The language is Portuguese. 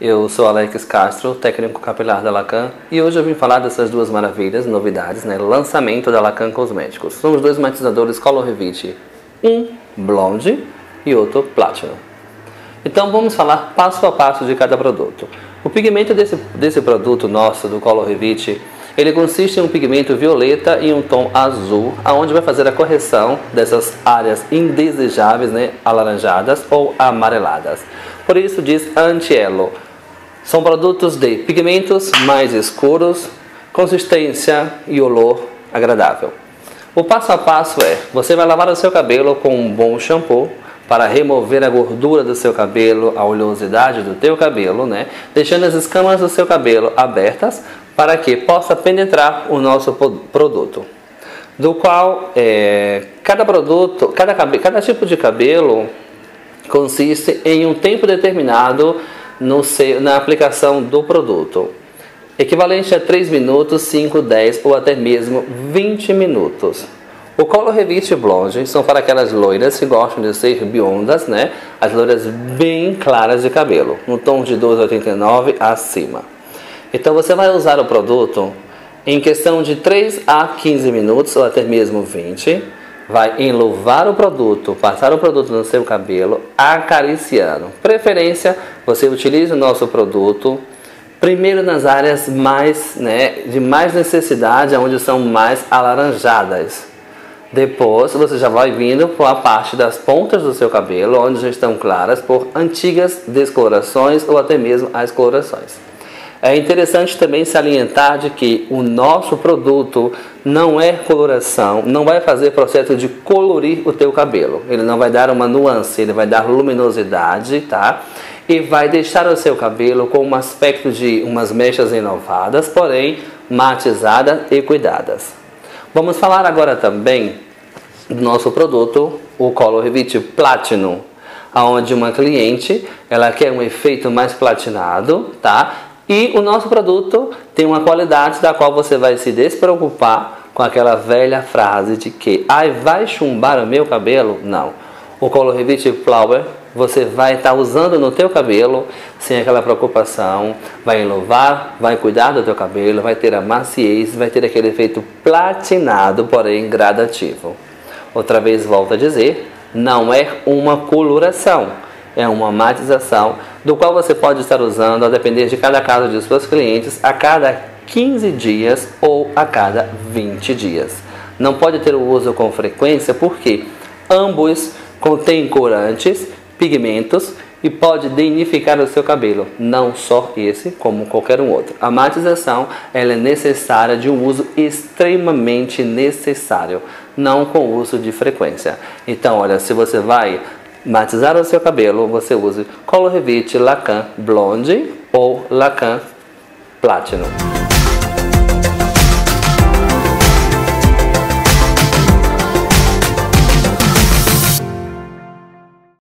Eu sou Alex Castro, técnico capilar da Lacan, e hoje eu vim falar dessas duas maravilhas, novidades, né? Lançamento da Lacan Cosméticos. São os dois matizadores Color Revit, um Blonde e outro Platinum. Então vamos falar passo a passo de cada produto. O pigmento desse produto nosso, do Color Revit, ele consiste em um pigmento violeta e um tom azul, aonde vai fazer a correção dessas áreas indesejáveis, né, alaranjadas ou amareladas. Por isso diz anti-elo. São produtos de pigmentos mais escuros, consistência e olor agradável. O passo a passo é, você vai lavar o seu cabelo com um bom shampoo para remover a gordura do seu cabelo, a oleosidade do teu cabelo, né? Deixando as escamas do seu cabelo abertas para que possa penetrar o nosso produto. Do qual cada tipo de cabelo consiste em um tempo determinado na aplicação do produto, equivalente a 3 minutos, 5, 10 ou até mesmo 20 minutos. O Color Revit Blonde são para aquelas loiras que gostam de ser biondas, né? As loiras bem claras de cabelo, no tom de 12,89 acima. Então você vai usar o produto em questão de 3 a 15 minutos ou até mesmo 20. Vai enluvar o produto, passar o produto no seu cabelo, acariciando. Preferência, você utilize o nosso produto primeiro nas áreas de mais necessidade, onde são mais alaranjadas. Depois você já vai vindo para a parte das pontas do seu cabelo, onde já estão claras por antigas descolorações ou até mesmo as colorações. É interessante também salientar de que o nosso produto não é coloração, não vai fazer processo de colorir o teu cabelo. Ele não vai dar uma nuance, ele vai dar luminosidade, tá? E vai deixar o seu cabelo com um aspecto de umas mechas inovadas, porém matizadas e cuidadas. Vamos falar agora também do nosso produto, o Color Revit Platinum, onde uma cliente, ela quer um efeito mais platinado, tá? E o nosso produto tem uma qualidade da qual você vai se despreocupar com aquela velha frase de que vai chumbar o meu cabelo? Não. O Color Revit Flower você vai estar usando no teu cabelo sem aquela preocupação, vai enluvar, vai cuidar do teu cabelo, vai ter a maciez, vai ter aquele efeito platinado, porém gradativo. Outra vez volto a dizer, não é uma coloração, é uma matização, do qual você pode estar usando a depender de cada caso de seus clientes a cada 15 dias ou a cada 20 dias. Não pode ter o uso com frequência porque ambos contêm corantes, pigmentos e pode danificar o seu cabelo, não só esse, como qualquer um outro. A matização ela é necessária, de um uso extremamente necessário, não com uso de frequência. Então, olha, se você vai matizar o seu cabelo, você use Color Revit Lacan Blonde ou Lacan Platinum.